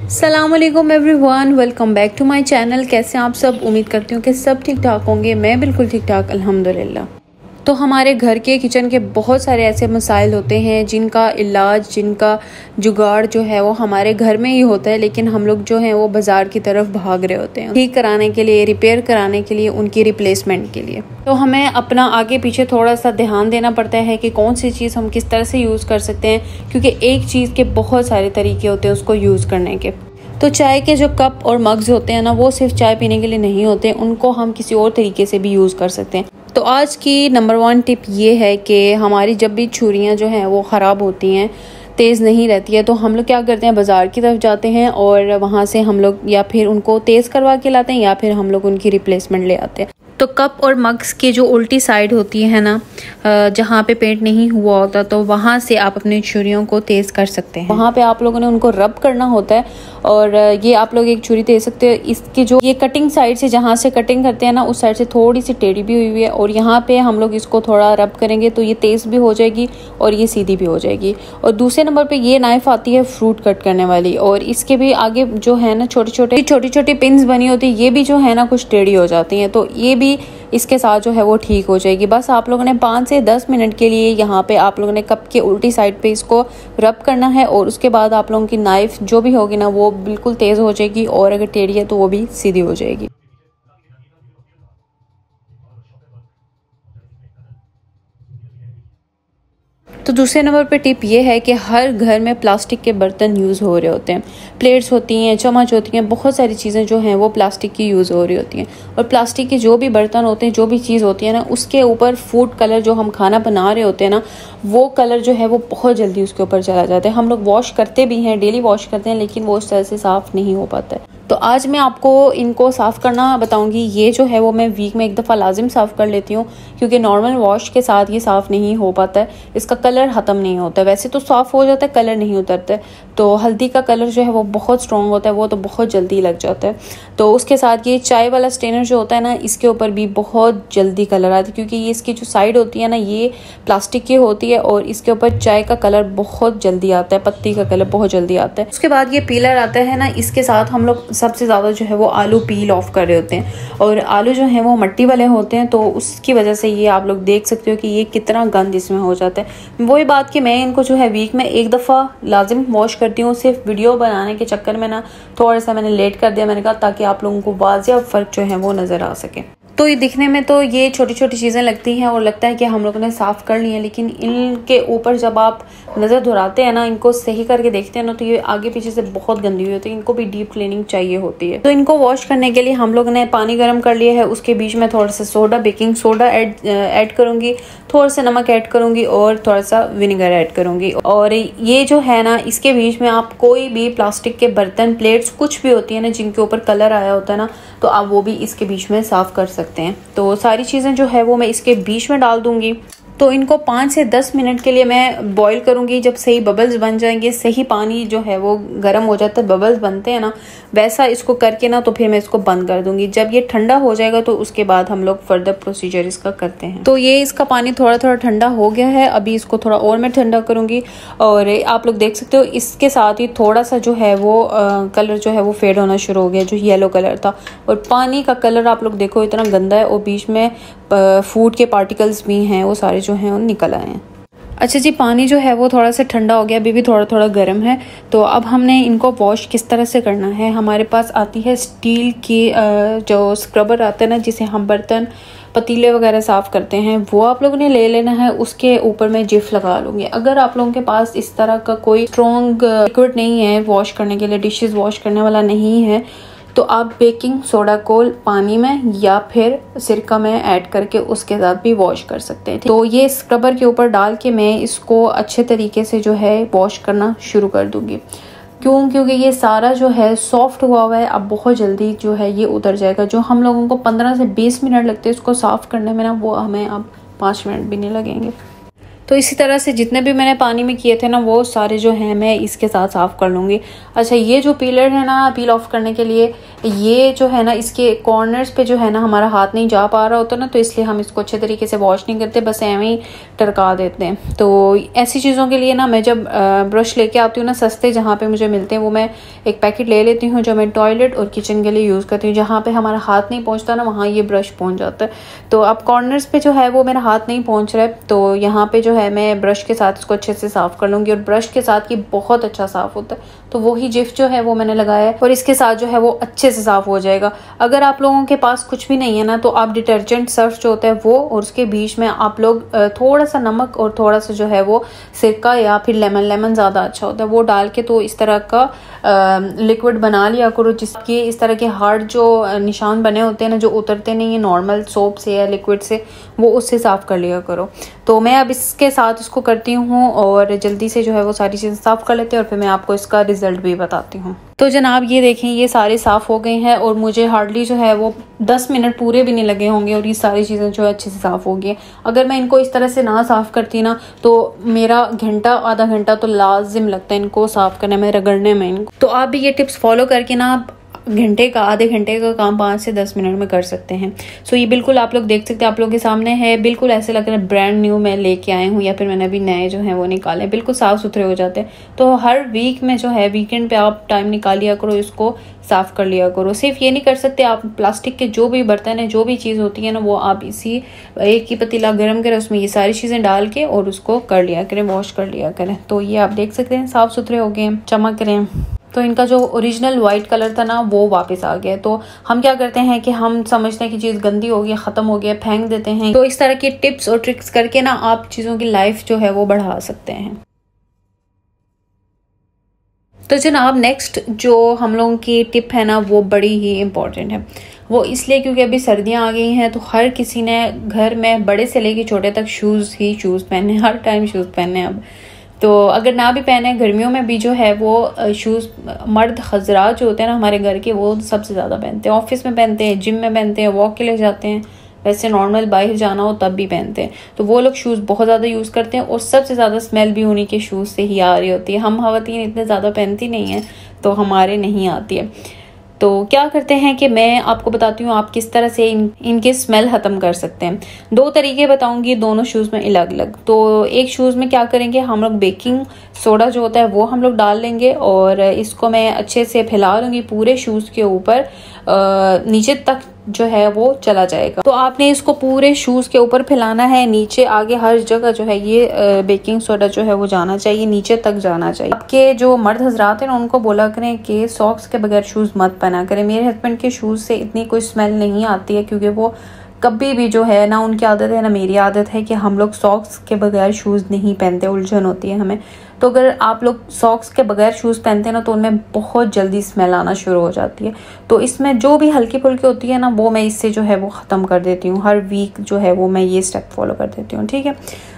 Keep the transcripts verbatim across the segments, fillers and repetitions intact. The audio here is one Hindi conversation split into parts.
अस्सलाम वालेकुम everyone, welcome back to my channel. कैसे हैं आप सब? उम्मीद करती हूँ कि सब ठीक ठाक होंगे। मैं बिल्कुल ठीक ठाक अल्हम्दुलिल्लाह। तो हमारे घर के किचन के बहुत सारे ऐसे मसाइल होते हैं जिनका इलाज, जिनका जुगाड़ जो है वो हमारे घर में ही होता है, लेकिन हम लोग जो है वो बाज़ार की तरफ भाग रहे होते हैं ठीक कराने के लिए, रिपेयर कराने के लिए, उनकी रिप्लेसमेंट के लिए। तो हमें अपना आगे पीछे थोड़ा सा ध्यान देना पड़ता है कि कौन सी चीज़ हम किस तरह से यूज़ कर सकते हैं, क्योंकि एक चीज़ के बहुत सारे तरीके होते हैं उसको यूज़ करने के। तो चाय के जो कप और मग्स होते हैं ना, वो सिर्फ चाय पीने के लिए नहीं होते, उनको हम किसी और तरीके से भी यूज़ कर सकते हैं। तो आज की नंबर वन टिप ये है कि हमारी जब भी छुरियाँ जो हैं वो ख़राब होती हैं, तेज़ नहीं रहती है, तो हम लोग क्या करते हैं, बाज़ार की तरफ जाते हैं और वहाँ से हम लोग या फिर उनको तेज़ करवा के लाते हैं या फिर हम लोग उनकी रिप्लेसमेंट ले आते हैं। तो कप और मग्स की जो उल्टी साइड होती है ना, जहाँ पे पेंट नहीं हुआ होता, तो वहाँ से आप अपनी छुरियों को तेज़ कर सकते हैं। वहाँ पे आप लोगों ने उनको रब करना होता है और ये आप लोग एक छुरी दे सकते हो। इसकी जो ये कटिंग साइड से, जहाँ से कटिंग करते हैं ना, उस साइड से थोड़ी सी टेढ़ी भी हुई हुई है और यहाँ पे हम लोग इसको थोड़ा रब करेंगे तो ये तेज़ भी हो जाएगी और ये सीधी भी हो जाएगी। और दूसरे नंबर पे ये नाइफ़ आती है फ्रूट कट करने वाली, और इसके भी आगे जो है ना छोटे छोटे छोटी छोटी पिन्स बनी होती है, ये भी जो है ना कुछ टेढ़ी हो जाती हैं, तो ये भी इसके साथ जो है वो ठीक हो जाएगी। बस आप लोगों ने पाँच से दस मिनट के लिए यहाँ पे आप लोगों ने कप के उल्टी साइड पे इसको रब करना है और उसके बाद आप लोगों की नाइफ़ जो भी होगी ना वो बिल्कुल तेज़ हो जाएगी, और अगर टेढ़ी है तो वो भी सीधी हो जाएगी। तो दूसरे नंबर पे टिप ये है कि हर घर में प्लास्टिक के बर्तन यूज़ हो रहे होते हैं। प्लेट्स होती हैं, चम्मच होती हैं, बहुत सारी चीज़ें जो हैं वो प्लास्टिक की यूज़ हो रही होती हैं। और प्लास्टिक के जो भी बर्तन होते हैं, जो भी चीज़ होती है ना, उसके ऊपर फूड कलर, जो हम खाना बना रहे होते हैं ना, वो कलर जो है वो बहुत जल्दी उसके ऊपर चला जाता है। हम लोग वॉश करते भी हैं, डेली वॉश करते हैं, लेकिन वो उस तरह से साफ़ नहीं हो पाता है। तो आज मैं आपको इनको साफ़ करना बताऊंगी। ये जो है वो मैं वीक में एक दफ़ा लाजिम साफ़ कर लेती हूँ, क्योंकि नॉर्मल वॉश के साथ ये साफ़ नहीं हो पाता है, इसका कलर ख़त्म नहीं होता है। वैसे तो साफ़ हो जाता है, कलर नहीं उतरता है। तो हल्दी का कलर जो है वो बहुत स्ट्रॉन्ग होता है, वो तो बहुत जल्दी लग जाता है। तो उसके साथ ये चाय वाला स्टेनर जो होता है ना, इसके ऊपर भी बहुत जल्दी कलर आता है, क्योंकि ये इसकी जो साइड होती है ना, ये प्लास्टिक की होती है और इसके ऊपर चाय का कलर बहुत जल्दी आता है, पत्ती का कलर बहुत जल्दी आता है। उसके बाद ये पीलर आता है ना, इसके साथ हम लोग सबसे ज़्यादा जो है वो आलू पील ऑफ कर रहे होते हैं, और आलू जो है वो मिट्टी वाले होते हैं, तो उसकी वजह से ये आप लोग देख सकते हो कि ये कितना गंद इसमें हो जाता है। वही बात कि मैं इनको जो है वीक में एक दफ़ा लाजिम वॉश करती हूँ। सिर्फ वीडियो बनाने के चक्कर में ना थोड़ा सा मैंने लेट कर दिया, मैंने कहा ताकि आप लोगों को वाज़िया फ़र्क जो है वो नज़र आ सके। तो ये दिखने में तो ये छोटी छोटी चीज़ें लगती हैं और लगता है कि हम लोगों ने साफ़ कर ली हैं, लेकिन इनके ऊपर जब आप नज़र दोहराते हैं ना, इनको सही करके देखते हैं ना, तो ये आगे पीछे से बहुत गंदी हुई होती है। इनको भी डीप क्लीनिंग चाहिए होती है। तो इनको वॉश करने के लिए हम लोग ने पानी गर्म कर लिया है, उसके बीच में थोड़ा सा soda, baking soda add add करूँगी, थोड़ा सा नमक ऐड करूँगी और थोड़ा सा विनेगर ऐड करूँगी। और ये जो है ना, इसके बीच में आप कोई भी प्लास्टिक के बर्तन, प्लेट्स, कुछ भी होती है ना जिनके ऊपर कलर आया होता है ना, तो आप वो भी इसके बीच में साफ़ कर सकते हैं। तो सारी चीज़ें जो है वो मैं इसके बीच में डाल दूँगी। तो इनको पाँच से दस मिनट के लिए मैं बॉईल करूँगी। जब सही बबल्स बन जाएंगे, सही पानी जो है वो गर्म हो जाता है, बबल्स बनते हैं ना, वैसा इसको करके ना तो फिर मैं इसको बंद कर दूँगी। जब ये ठंडा हो जाएगा तो उसके बाद हम लोग फर्दर प्रोसीजर इसका करते हैं। तो ये इसका पानी थोड़ा थोड़ा ठंडा हो गया है, अभी इसको थोड़ा और मैं ठंडा करूँगी। और आप लोग देख सकते हो इसके साथ ही थोड़ा सा जो है वो आ, कलर जो है वो फेड होना शुरू हो गया, जो येलो कलर था। और पानी का कलर आप लोग देखो इतना गंदा है, और बीच में फूड के पार्टिकल्स भी हैं, वो सारे जो हैं वो निकल आए हैं। अच्छा जी, पानी जो है वो थोड़ा सा ठंडा हो गया, अभी भी थोड़ा थोड़ा गर्म है। तो अब हमने इनको वॉश किस तरह से करना है। हमारे पास आती है स्टील की जो स्क्रबर आता है ना, जिसे हम बर्तन, पतीले वगैरह साफ़ करते हैं, वो आप लोगों ने ले लेना है। उसके ऊपर मैं जिफ लगा लूँगी। अगर आप लोगों के पास इस तरह का कोई स्ट्रॉन्ग लिक्विड नहीं है वॉश करने के लिए, डिशेस वॉश करने वाला नहीं है, तो आप बेकिंग सोडा को पानी में या फिर सिरका में ऐड करके उसके साथ भी वॉश कर सकते हैं। तो ये स्क्रबर के ऊपर डाल के मैं इसको अच्छे तरीके से जो है वॉश करना शुरू कर दूँगी। क्यों? क्योंकि ये सारा जो है सॉफ्ट हुआ हुआ है, अब बहुत जल्दी जो है ये उतर जाएगा। जो हम लोगों को पंद्रह से बीस मिनट लगते हैं इसको साफ़ करने में ना, वो हमें अब पाँच मिनट भी नहीं लगेंगे। तो इसी तरह से जितने भी मैंने पानी में किए थे ना, वो सारे जो हैं मैं इसके साथ साफ़ कर लूँगी। अच्छा, ये जो पीलर है ना पील ऑफ करने के लिए, ये जो है ना इसके कॉर्नर्स पे जो है ना हमारा हाथ नहीं जा पा रहा होता ना, तो इसलिए हम इसको अच्छे तरीके से वॉश नहीं करते, बस एवं ही टरका देते हैं। तो ऐसी चीज़ों के लिए ना मैं जब ब्रश लेके आती हूँ ना सस्ते जहाँ पे मुझे मिलते हैं, वो मैं एक पैकेट ले लेती हूँ जो मैं टॉयलेट और किचन के लिए यूज़ करती हूँ। जहाँ पे हमारा हाथ नहीं पहुँचता ना वहाँ ये ब्रश पहुँच जाता है। तो अब कॉर्नर्स पे जो है वो मेरा हाथ नहीं पहुँच रहा है, तो यहाँ पे जो है मैं ब्रश के साथ इसको अच्छे से साफ़ कर लूँगी। और ब्रश के साथ ये बहुत अच्छा साफ़ होता है, तो वही जिफ जो है वो मैंने लगाया है और इसके साथ जो है वो अच्छे से साफ़ हो जाएगा। अगर आप लोगों के पास कुछ भी नहीं है ना, तो आप डिटर्जेंट सर्फ जो होता है वो, और उसके बीच में आप लोग थोड़ा सा नमक और थोड़ा सा जो है वो सिरका या फिर लेमन, लेमन ज़्यादा अच्छा होता है, वो डाल के तो इस तरह का लिक्विड बना लिया करो, जिसके इस तरह के हार्ड जो निशान बने होते हैं ना, जो उतरते नहीं है नॉर्मल सोप से या लिक्विड से, वो उससे साफ़ कर लिया करो। तो मैं अब इसके साथ उसको करती हूँ और जल्दी से जो है वो सारी चीज़ें साफ़ कर लेते हैं और फिर मैं आपको इसका रिज़ल्ट भी बताती हूँ। तो जनाब ये देखें, ये सारे साफ़ हो गए हैं और मुझे हार्डली जो है वो दस मिनट पूरे भी नहीं लगे होंगे और ये सारी चीज़ें जो है अच्छे से साफ़ हो गई। अगर मैं इनको इस तरह से ना साफ़ करती ना, तो मेरा घंटा आधा घंटा तो लाजिम लगता है इनको साफ़ करने में, रगड़ने में इनको। तो आप भी ये टिप्स फॉलो करके ना घंटे का, आधे घंटे का काम पाँच से दस मिनट में कर सकते हैं। सो ये बिल्कुल आप लोग देख सकते हैं, आप लोगों के सामने है, बिल्कुल ऐसे लग रहा है ब्रांड न्यू मैं लेके आए हूँ या फिर मैंने अभी नए जो हैं वो निकाले, बिल्कुल साफ़ सुथरे हो जाते हैं। तो हर वीक में जो है वीकेंड पे आप टाइम निकाल लिया करो, इसको साफ़ कर लिया करो। सिर्फ ये नहीं कर सकते आप, प्लास्टिक के जो भी बर्तन है, जो भी चीज़ होती है ना, वो आप इसी एक ही पतीला गर्म करें, उसमें ये सारी चीज़ें डाल के और उसको कर लिया करें, वॉश कर लिया करें। तो ये आप देख सकते हैं साफ़ सुथरे हो गए, चमक रहे हैं। तो इनका जो ओरिजिनल वाइट कलर था ना वो वापस आ गया। तो हम क्या करते हैं कि हम समझते हैं कि चीज़ गंदी हो गई, ख़त्म हो गया, फेंक देते हैं। तो इस तरह की टिप्स और ट्रिक्स करके ना आप चीज़ों की लाइफ जो है वो बढ़ा सकते हैं। तो जनाब नेक्स्ट जो हम लोगों की टिप है ना वो बड़ी ही इम्पॉर्टेंट है। वो इसलिए क्योंकि अभी सर्दियाँ आ गई हैं, तो हर किसी ने घर में बड़े से लेके छोटे तक शूज़ ही शूज़ पहने, हर टाइम शूज़ पहने अब। तो अगर ना भी पहने, गर्मियों में भी जो है वो शूज़ मर्द हजरात जो होते हैं ना हमारे घर के, वो सबसे ज़्यादा पहनते हैं। ऑफिस में पहनते हैं, जिम में पहनते हैं, वॉक के लिए जाते हैं, वैसे नॉर्मल बाहर जाना हो तब भी पहनते हैं। तो वो लोग शूज़ बहुत ज़्यादा यूज़ करते हैं और सबसे ज़्यादा स्मेल भी उन्हीं के शूज़ से ही आ रही होती है। हम ख़वातीन इतने ज़्यादा पहनती नहीं हैं, तो हमारे नहीं आती है। तो क्या करते हैं कि मैं आपको बताती हूँ आप किस तरह से इन इनके स्मेल ख़त्म कर सकते हैं। दो तरीके बताऊंगी, दोनों शूज़ में अलग अलग। तो एक शूज़ में क्या करेंगे, हम लोग बेकिंग सोडा जो होता है वो हम लोग डाल लेंगे और इसको मैं अच्छे से फैला लूँगी पूरे शूज़ के ऊपर, नीचे तक जो है वो चला जाएगा। तो आपने इसको पूरे शूज़ के ऊपर फैलाना है, नीचे आगे हर जगह जो है ये बेकिंग सोडा जो है वो जाना चाहिए, नीचे तक जाना चाहिए। आपके जो मर्द हजरात हैं उनको बोला करें कि सॉक्स के बगैर शूज़ मत पहना करें। मेरे हस्बैंड के शूज़ से इतनी कोई स्मेल नहीं आती है, क्योंकि वो कभी भी जो है ना उनकी आदत है ना मेरी आदत है कि हम लोग सॉक्स के बगैर शूज़ नहीं पहनते, उलझन होती है हमें। तो अगर आप लोग सॉक्स के बगैर शूज़ पहनते हैं ना, तो उनमें बहुत जल्दी स्मेल आना शुरू हो जाती है। तो इसमें जो भी हल्की फुल्की होती है ना, वो मैं इससे जो है वो ख़त्म कर देती हूँ। हर वीक जो है वो मैं ये स्टेप फॉलो कर देती हूँ, ठीक है।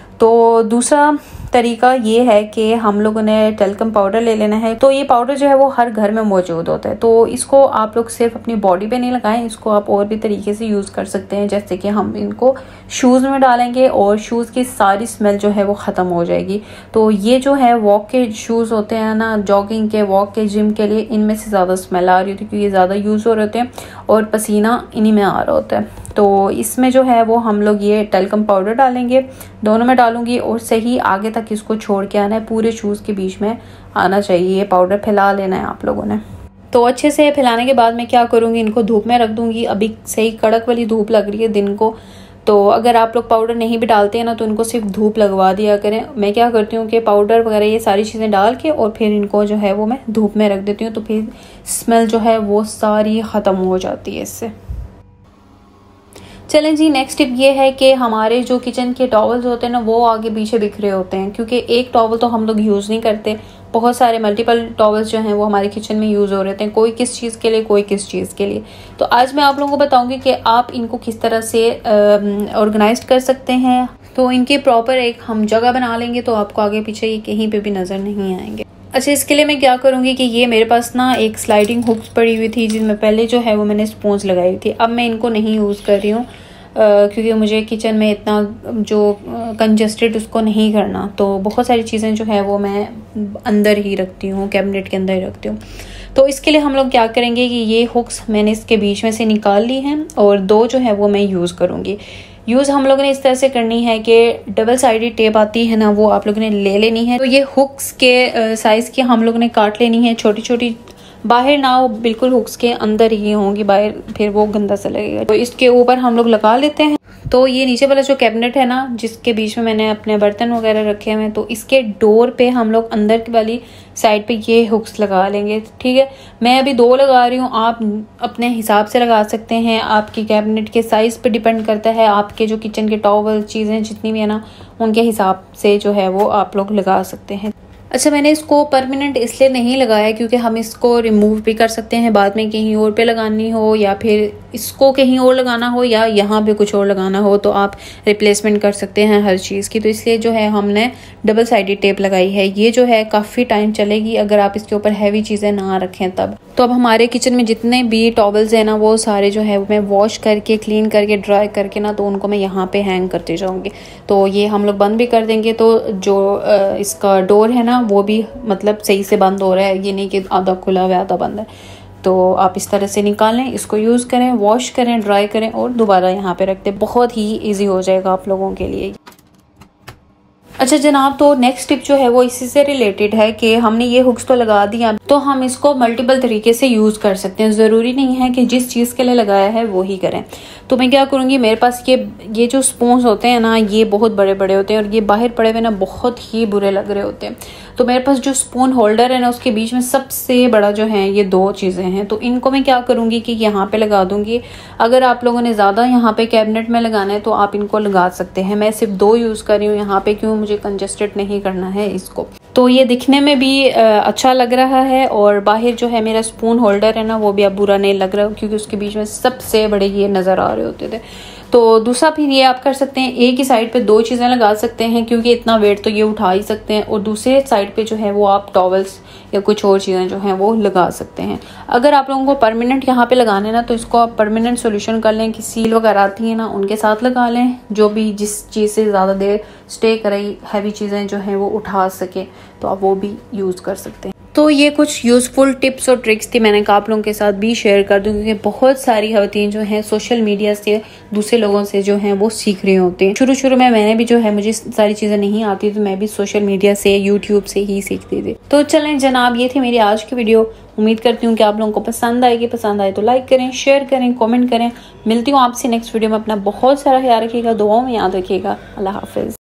तो दूसरा तरीका ये है कि हम लोगों ने टेल्कम पाउडर ले लेना है। तो ये पाउडर जो है वो हर घर में मौजूद होता है। तो इसको आप लोग सिर्फ अपनी बॉडी पे नहीं लगाएं, इसको आप और भी तरीके से यूज़ कर सकते हैं। जैसे कि हम इनको शूज़ में डालेंगे और शूज़ की सारी स्मेल जो है वो ख़त्म हो जाएगी। तो ये जो है वॉक के शूज़ होते हैं ना, जॉगिंग के, वॉक के, जिम के लिए, इनमें से ज़्यादा स्मेल आ रही होती है क्योंकि ये ज़्यादा यूज़ हो रहे होते हैं और पसीना इन्हीं में आ रहा होता है। तो इसमें जो है वो हम लोग ये टेल्कम पाउडर डालेंगे, दोनों में डालूंगी और सही आगे तक इसको छोड़ के आना है, पूरे शूज़ के बीच में आना चाहिए। ये पाउडर फैला लेना है आप लोगों ने। तो अच्छे से फैलाने के बाद मैं क्या करूँगी, इनको धूप में रख दूँगी। अभी सही कड़क वाली धूप लग रही है दिन को, तो अगर आप लोग पाउडर नहीं भी डालते हैं ना, तो इनको सिर्फ धूप लगवा दिया करें। मैं क्या करती हूँ कि पाउडर वगैरह ये सारी चीज़ें डाल के और फिर इनको जो है वो मैं धूप में रख देती हूँ, तो फिर स्मेल जो है वो सारी ख़त्म हो जाती है इससे। चलें जी, नेक्स्ट टिप ये है कि हमारे जो किचन के टॉवल्स होते हैं ना, वो आगे पीछे बिखरे होते हैं, क्योंकि एक टॉवल तो हम लोग यूज़ नहीं करते, बहुत सारे मल्टीपल टॉवल्स जो हैं वो हमारे किचन में यूज़ हो रहे हैं, कोई किस चीज़ के लिए, कोई किस चीज़ के लिए। तो आज मैं आप लोगों को बताऊंगी कि आप इनको किस तरह से ऑर्गेनाइज कर सकते हैं। तो इनकी प्रॉपर एक हम जगह बना लेंगे, तो आपको आगे पीछे ये कहीं पर भी नज़र नहीं आएंगे। अच्छा, इसके लिए मैं क्या करूँगी कि ये मेरे पास ना एक स्लाइडिंग हुक्स पड़ी हुई थी, जिनमें पहले जो है वो मैंने स्पॉन्ज लगाई हुई थी। अब मैं इनको नहीं यूज़ कर रही हूँ क्योंकि मुझे किचन में इतना जो कंजस्टेड उसको नहीं करना। तो बहुत सारी चीज़ें जो है वो मैं अंदर ही रखती हूँ, कैबिनेट के अंदर ही रखती हूँ। तो इसके लिए हम लोग क्या करेंगे कि ये हुक्स मैंने इसके बीच में से निकाल ली हैं और दो जो है वो मैं यूज़ करूँगी। यूज़ हम लोगों ने इस तरह से करनी है कि डबल साइडेड टेप आती है ना, वो आप लोगों ने ले लेनी है। तो ये हुक्स के साइज़ की हम लोगों ने काट लेनी है, छोटी छोटी, बाहर ना हो, बिल्कुल हुक्स के अंदर ही होंगी, बाहर फिर वो गंदा सा लगेगा। तो इसके ऊपर हम लोग लगा लेते हैं। तो ये नीचे वाला जो कैबिनेट है ना, जिसके बीच में मैंने अपने बर्तन वगैरह रखे हुए हैं, तो इसके डोर पे हम लोग अंदर की वाली साइड पे ये हुक्स लगा लेंगे। ठीक है, मैं अभी दो लगा रही हूँ, आप अपने हिसाब से लगा सकते हैं। आपकी कैबिनेट के साइज़ पे डिपेंड करता है, आपके जो किचन के टॉवल चीज़ें जितनी भी है ना, उनके हिसाब से जो है वो आप लोग लगा सकते हैं। अच्छा, मैंने इसको परमानेंट इसलिए नहीं लगाया क्योंकि हम इसको रिमूव भी कर सकते हैं बाद में, कहीं और पे लगानी हो या फिर इसको कहीं और लगाना हो या यहाँ पे कुछ और लगाना हो तो आप रिप्लेसमेंट कर सकते हैं हर चीज़ की। तो इसलिए जो है हमने डबल साइडेड टेप लगाई है। ये जो है काफ़ी टाइम चलेगी अगर आप इसके ऊपर हैवी चीज़ें ना रखें तब। तो अब हमारे किचन में जितने भी टॉवल्स हैं ना, वो सारे जो है मैं वॉश करके क्लीन करके ड्राई करके ना, तो उनको मैं यहाँ पे हैंग करते जाऊँगी। तो ये हम लोग बंद भी कर देंगे, तो जो इसका डोर है ना वो भी मतलब सही से बंद हो रहा है, ये नहीं कि आधा खुला हुआ आधा बंद है। तो आप इस तरह से निकालें, इसको यूज़ करें, वॉश करें, ड्राई करें और दोबारा यहाँ पे रख दें। बहुत ही ईजी हो जाएगा आप लोगों के लिए। अच्छा जनाब, तो नेक्स्ट टिप जो है वो इसी से रिलेटेड है कि हमने ये हुक्स तो लगा दिया, तो हम इसको मल्टीपल तरीके से यूज़ कर सकते हैं। ज़रूरी नहीं है कि जिस चीज़ के लिए लगाया है वो ही करें। तो मैं क्या करूँगी, मेरे पास ये ये जो स्पून्स होते हैं ना, ये बहुत बड़े बड़े होते हैं और ये बाहर पड़े हुए ना बहुत ही बुरे लग रहे होते हैं। तो मेरे पास जो स्पून होल्डर है ना, उसके बीच में सबसे बड़ा जो है ये दो चीज़ें हैं। तो इनको मैं क्या करूँगी कि यहाँ पे लगा दूँगी। अगर आप लोगों ने ज़्यादा यहाँ पे कैबिनेट में लगाना है तो आप इनको लगा सकते हैं। मैं सिर्फ दो यूज़ कर रही हूँ यहाँ पे, क्यों, मुझे कंजस्टेड नहीं करना है इसको। तो ये दिखने में भी अच्छा लग रहा है और बाहर जो है मेरा स्पून होल्डर है ना, वो भी अब बुरा नहीं लग रहा क्योंकि उसके बीच में सबसे बड़े ये नज़र आ रहे होते थे। तो दूसरा फिर ये आप कर सकते हैं, एक ही साइड पे दो चीज़ें लगा सकते हैं क्योंकि इतना वेट तो ये उठा ही सकते हैं, और दूसरे साइड पे जो है वो आप टॉवल्स या कुछ और चीज़ें जो हैं वो लगा सकते हैं। अगर आप लोगों को परमानेंट यहाँ पे लगाना है ना, तो इसको आप परमानेंट सोल्यूशन कर लें, कि सील वगैरह आती है ना उनके साथ लगा लें, जो भी जिस चीज़ से ज़्यादा देर स्टे करे, हैवी चीज़ें जो हैं वो उठा सके, तो आप वो भी यूज़ कर सकते हैं। तो ये कुछ यूज़फुल टिप्स और ट्रिक्स थी, मैंने कहा आप लोगों के साथ भी शेयर कर दूं क्योंकि बहुत सारी खवातीन जो हैं सोशल मीडिया से दूसरे लोगों से जो हैं वो सीख रहे होते हैं। शुरू शुरू में मैंने भी जो है, मुझे सारी चीज़ें नहीं आती तो मैं भी सोशल मीडिया से, यूट्यूब से ही सीखती थी। तो चलें जनाब, ये थी मेरी आज की वीडियो। उम्मीद करती हूँ कि आप लोगों को पसंद आएगी। पसंद आए तो लाइक करें, शेयर करें, कॉमेंट करें। मिलती हूँ आपसे नेक्स्ट वीडियो में। अपना बहुत सारा ख्याल रखिएगा, दुआओं में याद रखिएगा। अल्लाह हाफिज़।